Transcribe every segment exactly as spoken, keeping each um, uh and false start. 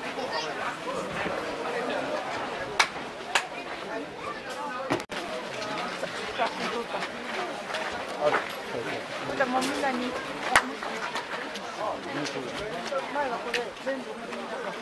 じゃあもうみんなに。前はこれ全部みんなが。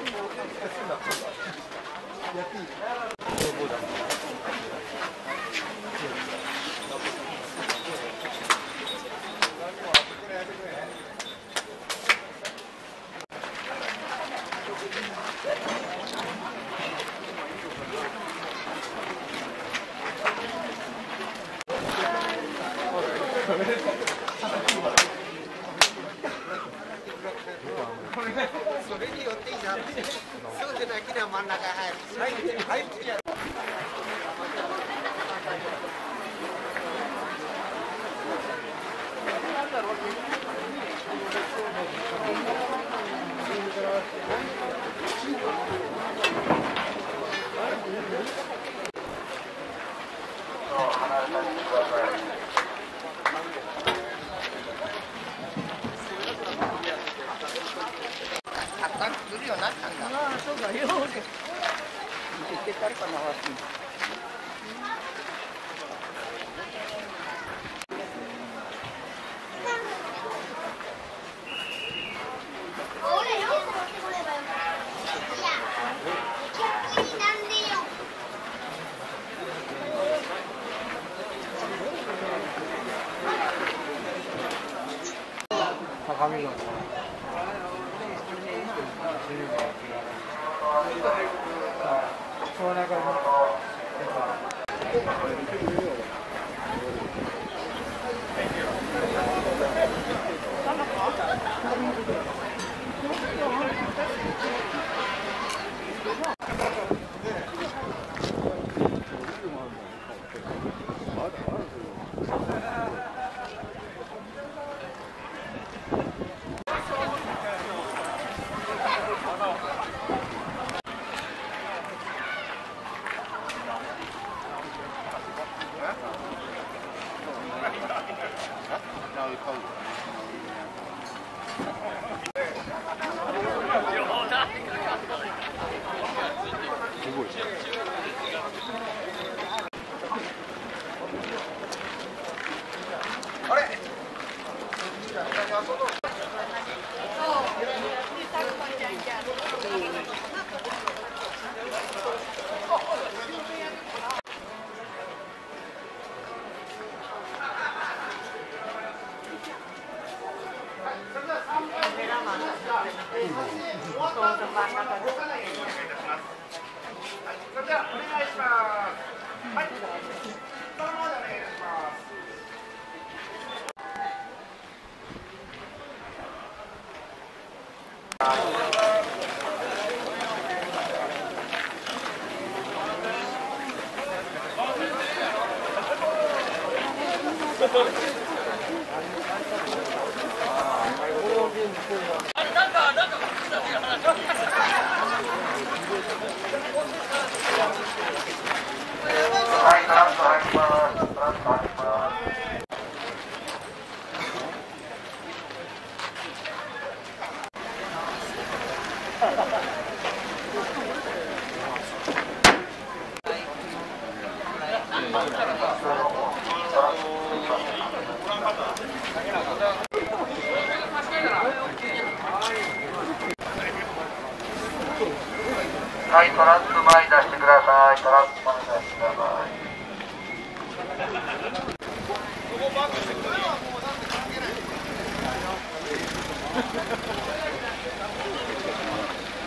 それによっていいな。そうでなきゃ真ん中入る。はい、はい。来るようになったんだ。ああ、そうだよ。行ってたるかな。高見の。そうなんか。 はい、トランス前に出してください。トランス前に出してください。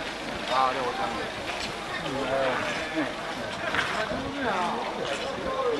ああ、でもわかんない。